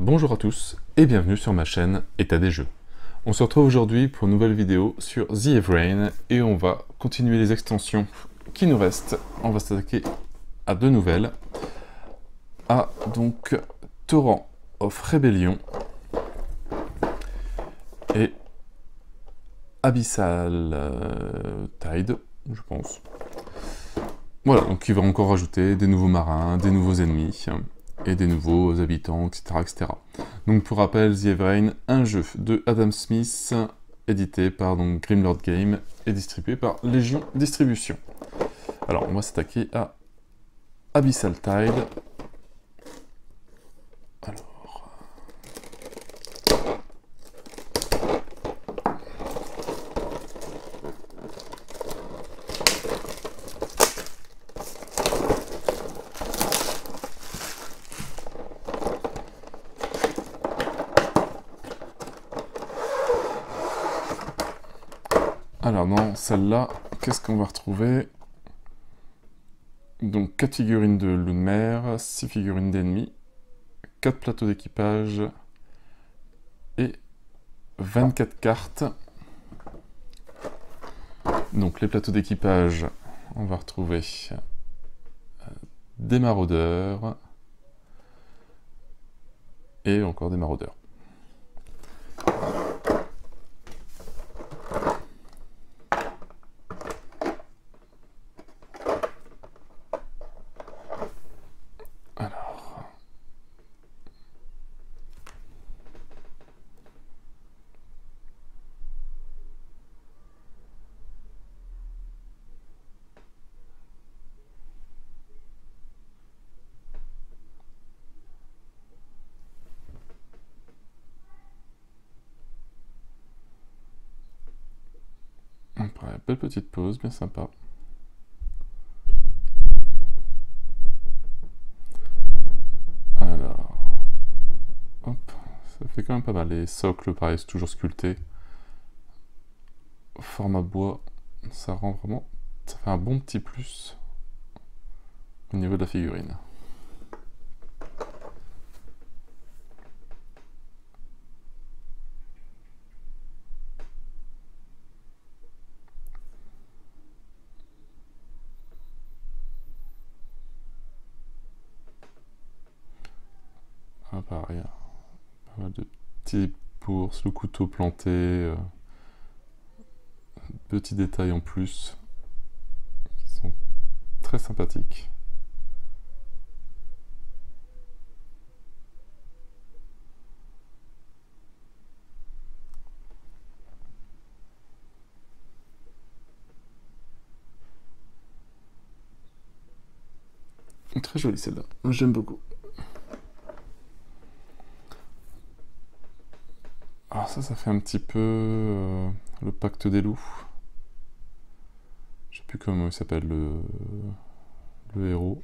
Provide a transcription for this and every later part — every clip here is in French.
Bonjour à tous et bienvenue sur ma chaîne État des jeux. On se retrouve aujourd'hui pour une nouvelle vidéo sur The Evrain et on va continuer les extensions qui nous restent. On va s'attaquer à deux nouvelles. À donc Torrent of Rebellion et Abyssal Tide, je pense. Voilà, donc il va encore rajouter des nouveaux marins, des nouveaux ennemis et des nouveaux habitants, etc. etc. Donc pour rappel, The Evrain, un jeu de Adam Smith, édité par donc, Grimlord Game et distribué par Légion Distribution. Alors on va s'attaquer à Abyssal Tide. Alors dans celle-là, qu'est-ce qu'on va retrouver? Donc 4 figurines de loup de mer, 6 figurines d'ennemis, 4 plateaux d'équipage et 24 cartes. Donc les plateaux d'équipage, on va retrouver des maraudeurs et encore des maraudeurs. Après, belle petite pause, bien sympa. Alors, hop, ça fait quand même pas mal. Les socles, pareil, c'est toujours sculpté. Format bois, ça rend vraiment, ça fait un bon petit plus au niveau de la figurine. Ah, pareil, pas mal de petits bourses, le couteau planté, petits détails en plus qui sont très sympathiques. Très jolie celle-là, j'aime beaucoup. Alors ça fait un petit peu le pacte des loups. Je sais plus comment il s'appelle le héros.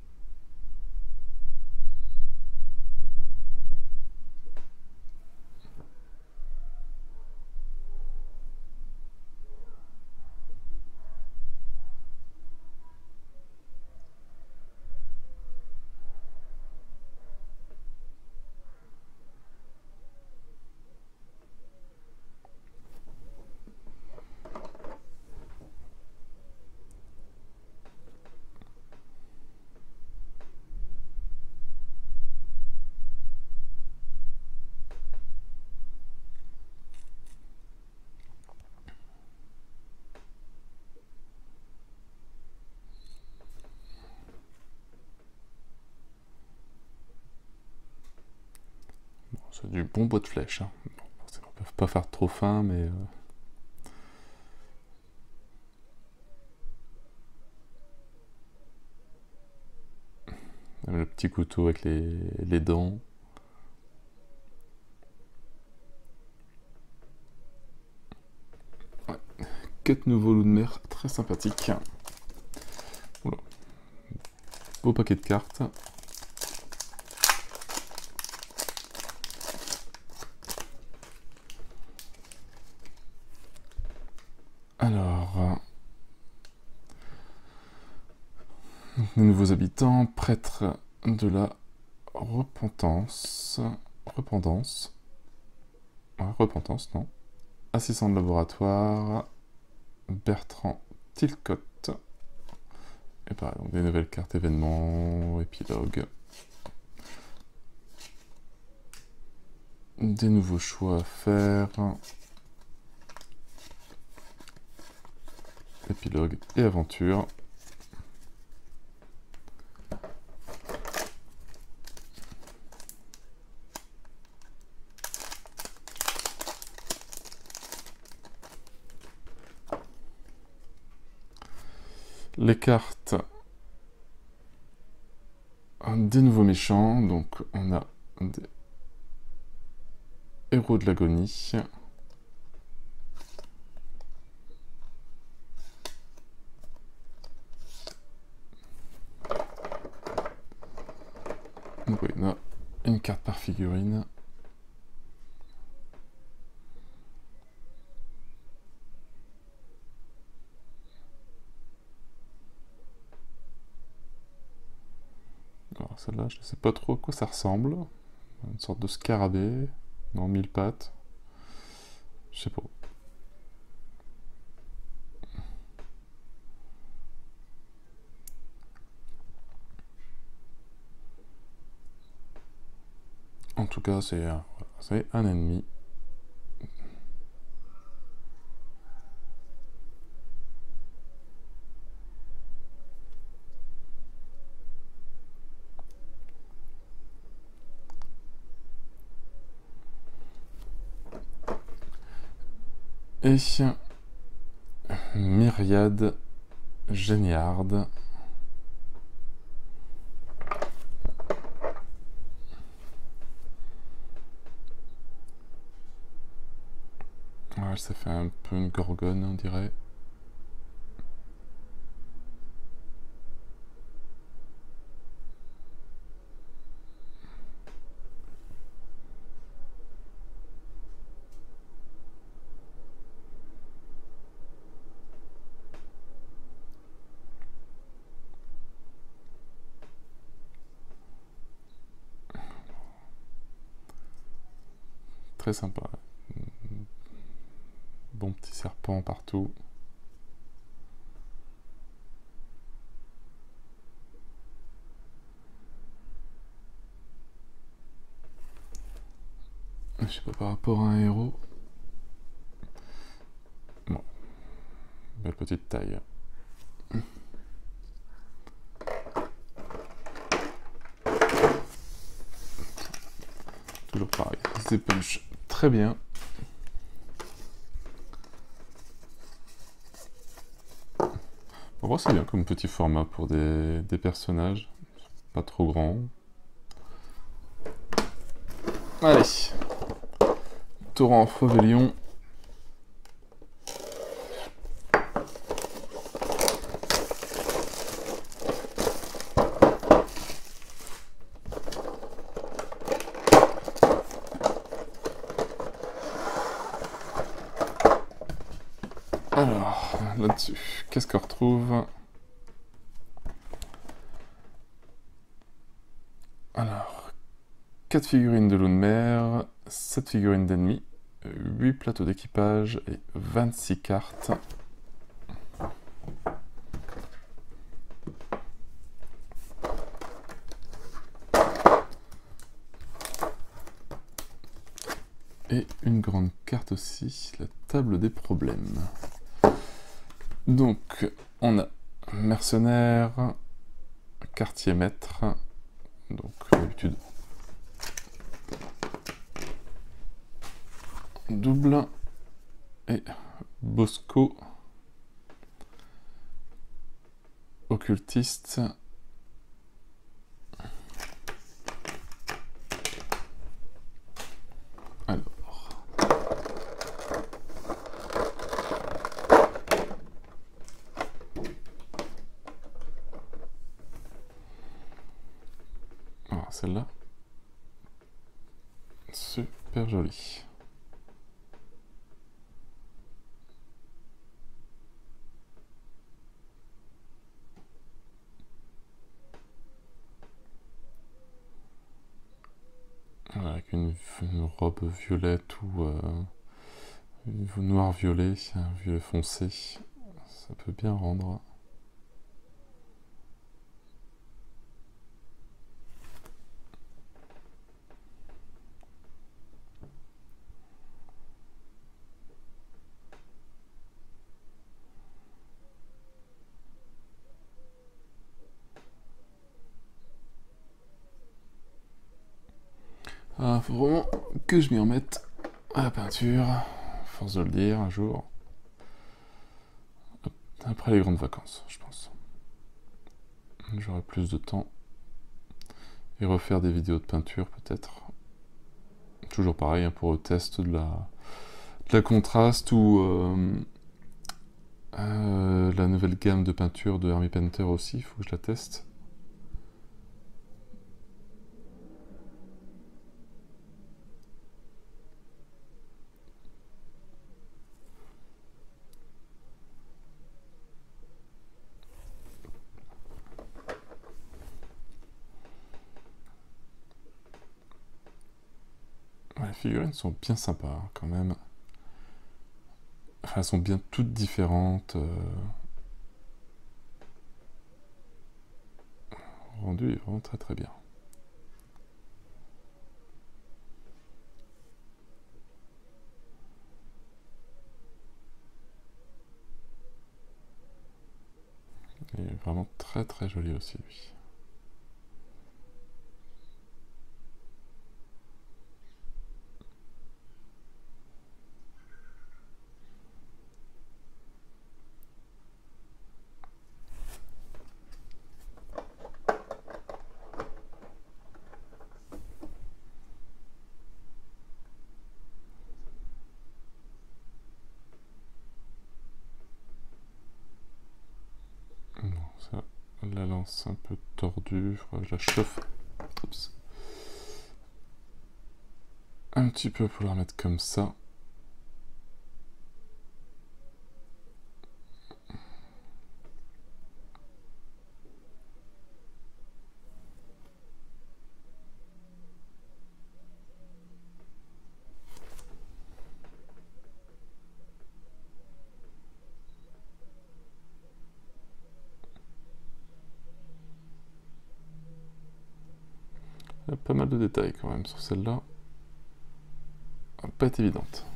C'est du bon bois de flèche. Hein. Bon, forcément, ils ne peuvent pas faire trop fin, mais... Le petit couteau avec les dents. Ouais. 4 nouveaux loups de mer, très sympathiques. Oula. Beau paquet de cartes. Alors, les nouveaux habitants, prêtres de la repentance, repentance. Ouais, repentance, non. Assistant de laboratoire, Bertrand Tilcott. Et pareil, donc des nouvelles cartes événements, épilogue. Des nouveaux choix à faire. Épilogue et aventure. Les cartes des nouveaux méchants, donc on a des héros de l'agonie. Donc oui, on a une carte par figurine. Alors celle-là, je ne sais pas trop à quoi ça ressemble. Une sorte de scarabée, non, 1000 pattes. Je sais pas. En tout cas, c'est un ennemi. Et Myriade Géniarde. Ouais, ça fait un peu une gorgone, on dirait. Très sympa. Bon petit serpent partout. Je sais pas, par rapport à un héros. Bon. Belle petite taille. Toujours pareil. C'est punch très bien. On voit c'est bien comme petit format pour des personnages. Pas trop grand. Allez. Torrent Fauvélion. Alors, là-dessus, qu'est-ce qu'on retrouve? Alors, 4 figurines de loup de mer, 7 figurines d'ennemis, 8 plateaux d'équipage et 26 cartes. Et une grande carte aussi, la table des problèmes. Donc, on a mercenaire, quartier maître, donc d'habitude double, et Bosco, occultiste, alors, voilà, celle-là, super jolie. Avec une une robe violette ou noir-violet, un violet foncé, ça peut bien rendre. Ah, faut vraiment que je m'y remette à la peinture, force de le dire, un jour. Après les grandes vacances, je pense. J'aurai plus de temps. Et refaire des vidéos de peinture, peut-être. Toujours pareil, hein, pour le test de la contraste ou la nouvelle gamme de peinture de Hermie Painter aussi, il faut que je la teste. Ouais, les figurines sont bien sympas, hein, quand même. Enfin, elles sont bien toutes différentes. Le rendu est vraiment très très bien. Il est vraiment très très joli aussi, lui. Bon, ça, la lance un peu tordue, il faudra que je la chauffe. Oups. Un petit peu pour la remettre comme ça. Il y a pas mal de détails quand même sur celle-là. Elle va pas être évidente.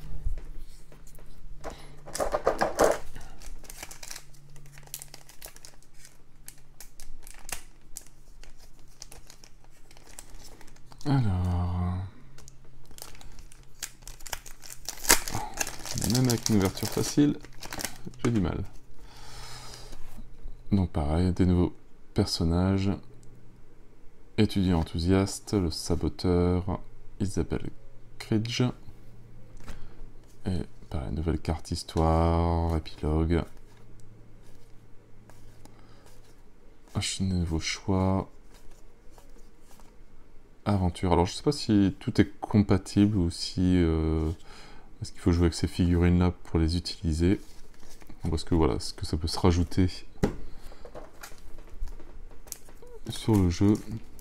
Alors... Même avec une ouverture facile, j'ai du mal. Donc pareil, des nouveaux personnages. Étudiant enthousiaste, le saboteur, Isabelle Cridge. Et pareil, nouvelle carte histoire, épilogue. Un nouveau choix. Aventure. Alors je sais pas si tout est compatible ou si... est-ce qu'il faut jouer avec ces figurines-là pour les utiliser? Parce que voilà, est-ce que ça peut se rajouter sur le jeu?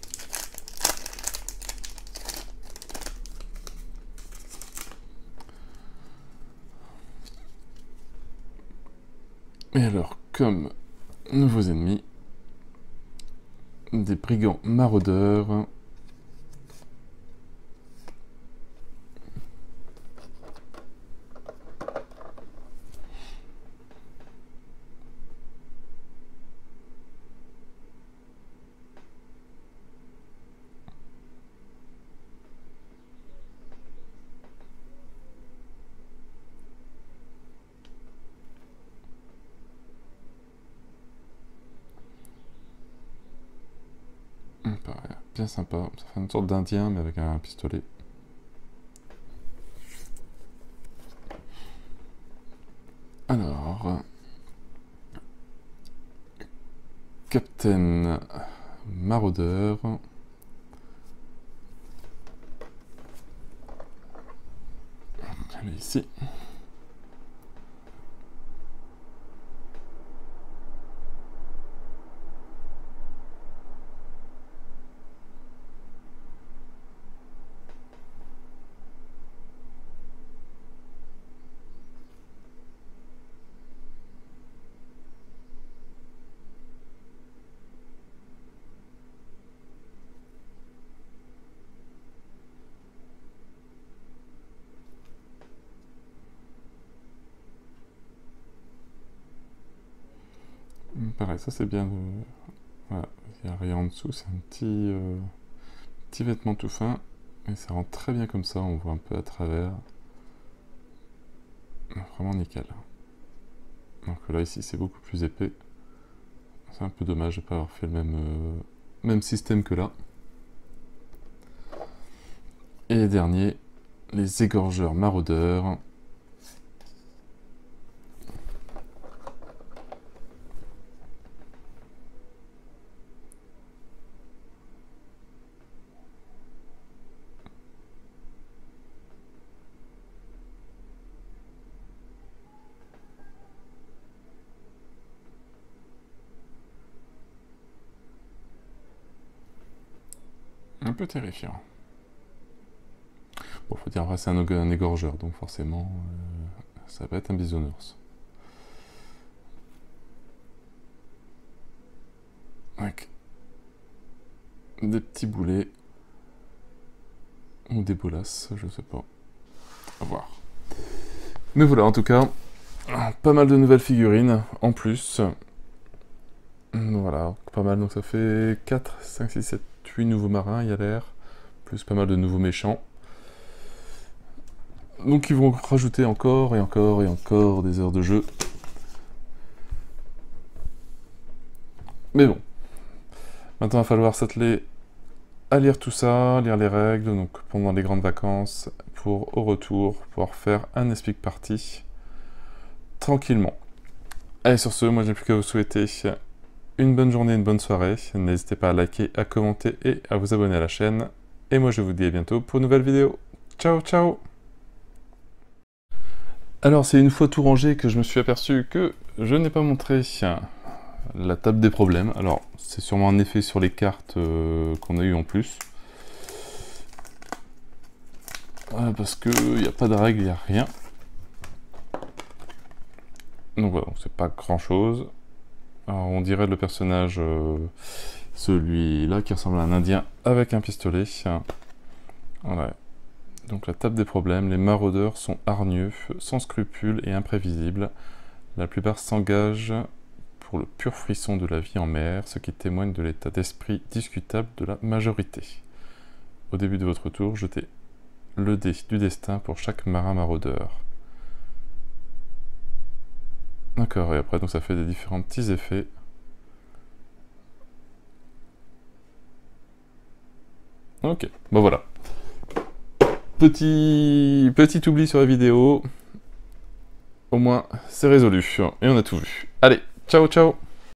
Et alors, comme nouveaux ennemis, des brigands maraudeurs. Pareil, bien sympa. Ça fait une sorte d'Indien, mais avec un pistolet. Alors... Captain Maraudeur. Elle est ici. Pareil, ça c'est bien de... Voilà, il n'y a rien en dessous, c'est un petit vêtement tout fin. Et ça rend très bien comme ça, on voit un peu à travers. Vraiment nickel. Alors que là, ici, c'est beaucoup plus épais. C'est un peu dommage de ne pas avoir fait le même système que là. Et les derniers, les égorgeurs maraudeurs. Un peu terrifiant. Bon, faut dire, après, c'est un égorgeur, donc forcément, ça va être un bisounours. Avec des petits boulets. Ou des bolasses, je sais pas. À voir. Mais voilà, en tout cas, pas mal de nouvelles figurines en plus. Voilà, pas mal, donc ça fait 4, 5, 6, 7, 8 nouveaux marins, il y a l'air. Plus pas mal de nouveaux méchants. Donc ils vont rajouter encore et encore et encore des heures de jeu. Mais bon. Maintenant il va falloir s'atteler à lire tout ça, lire les règles, donc pendant les grandes vacances, pour au retour pouvoir faire un Espic Party tranquillement. Allez, sur ce, moi j'ai plus qu'à vous souhaiter une bonne journée, une bonne soirée. N'hésitez pas à liker, à commenter et à vous abonner à la chaîne. Et moi je vous dis à bientôt pour une nouvelle vidéo. Ciao, ciao! Alors c'est une fois tout rangé que je me suis aperçu que je n'ai pas montré la table des problèmes. Alors c'est sûrement un effet sur les cartes qu'on a eu en plus. Parce qu'il n'y a pas de règles, il n'y a rien. Donc voilà, c'est pas grand chose. Alors on dirait le personnage, celui-là qui ressemble à un indien avec un pistolet. Voilà. Donc la table des problèmes, les maraudeurs sont hargneux, sans scrupules et imprévisibles. La plupart s'engagent pour le pur frisson de la vie en mer, ce qui témoigne de l'état d'esprit discutable de la majorité. Au début de votre tour, jetez le dé du destin pour chaque marin maraudeur. D'accord, et après donc ça fait des différents petits effets. Ok, bon voilà. Petit oubli sur la vidéo. Au moins, c'est résolu. Et on a tout vu. Allez, ciao, ciao!